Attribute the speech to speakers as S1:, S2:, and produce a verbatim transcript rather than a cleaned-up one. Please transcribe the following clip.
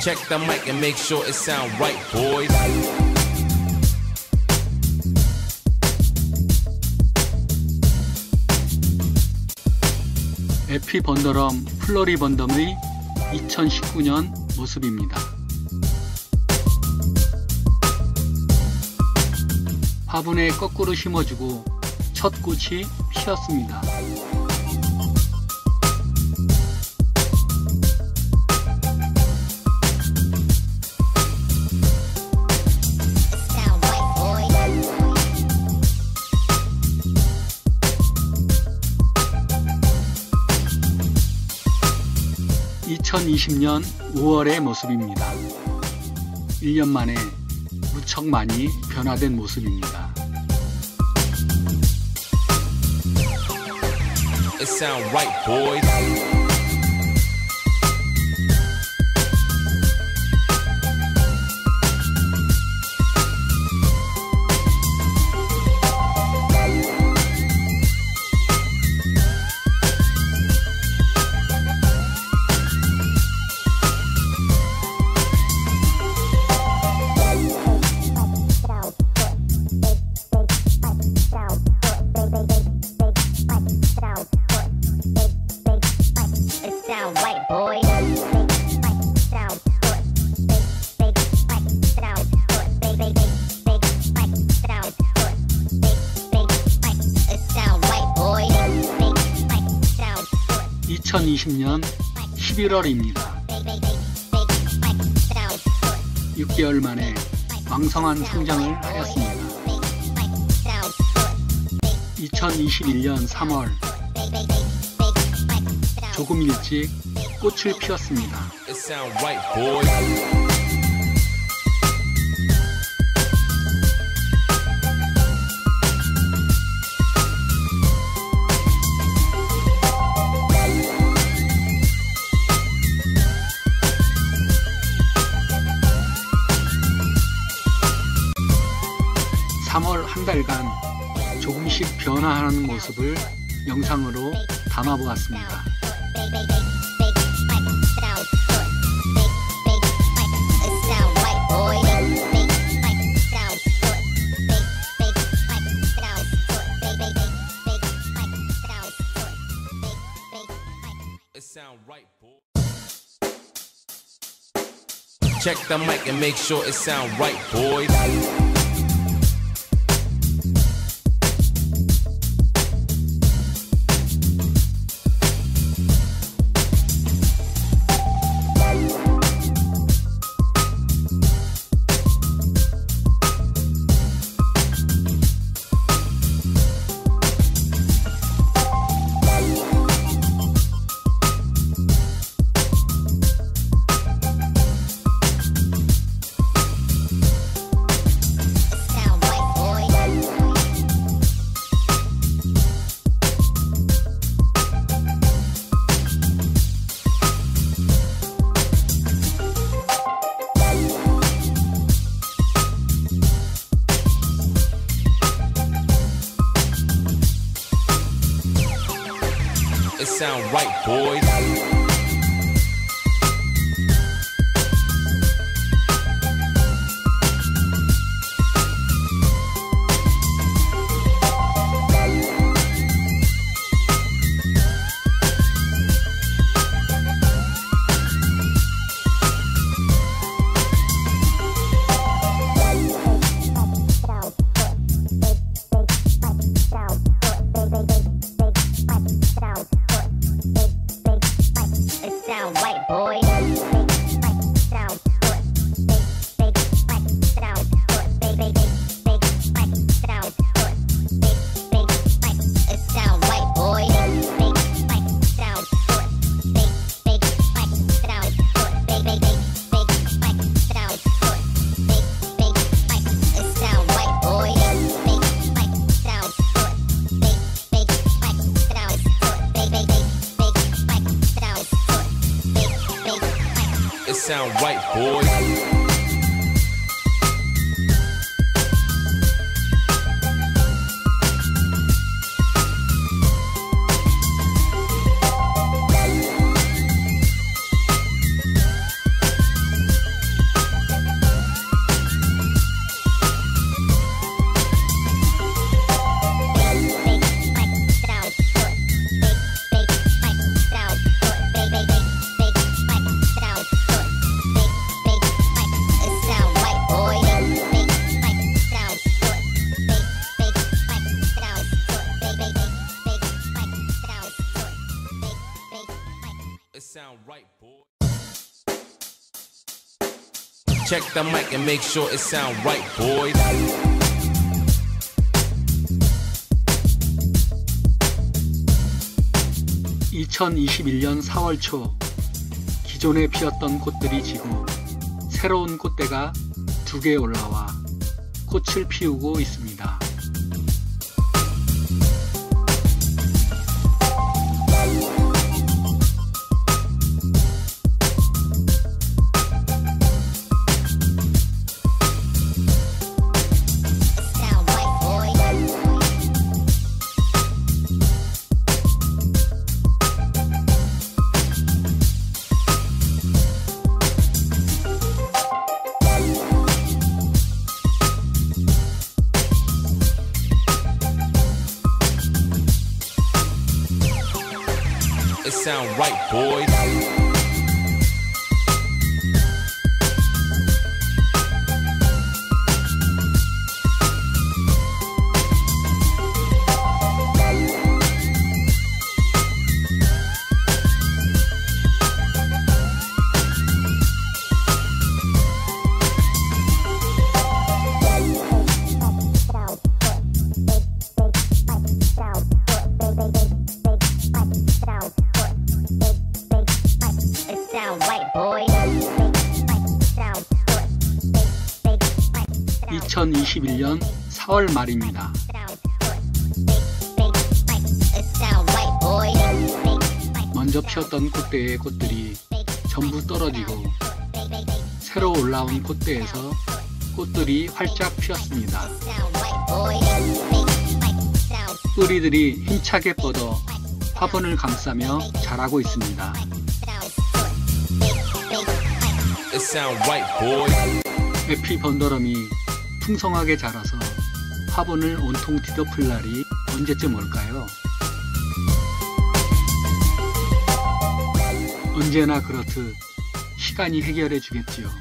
S1: Check the mic and make sure it sound right, boys.
S2: 에피 번더럼 플로리 번덤의 이천십구 년 모습입니다. 화분에 거꾸로 심어주고 첫 꽃이 피었습니다. 이천이십 년 오월의 모습입니다. 일 년 만에 무척 많이 변화된 모습입니다.
S1: It sound right, boys.
S2: 이천이십 년 십일월입니다. 육 개월 만에 왕성한 성장을 하였습니다. 이천이십일 년 삼월 조금 일찍 꽃을 피웠습니다.
S1: It sound right, boys.
S2: 삼월 한 달간 조금씩 변화하는 모습을 영상으로 담아보았습니다.
S1: Check the mic and make sure it sound right, boys. It sound right, boys. Check the mic and make sure it sound right, boys.
S2: 이천이십일년 사월 초 기존에 피었던 꽃들이 지고 새로운 꽃대가 두 개 올라와 꽃을 피우고 있습니다.
S1: It sound right, boys. 이천이십일년 사월 말입니다. 먼저 피었던 꽃대의 꽃들이 전부 떨어지고 새로 올라온 꽃대에서 꽃들이 활짝 피었습니다. 뿌리들이 힘차게 뻗어 화분을 감싸며 자라고 있습니다. It sound right, boys.
S2: 에피 번더럼이 풍성하게 자라서 화분을 온통 뒤덮을 날이 언제쯤 올까요? 언제나 그렇듯 시간이 해결해 주겠지요.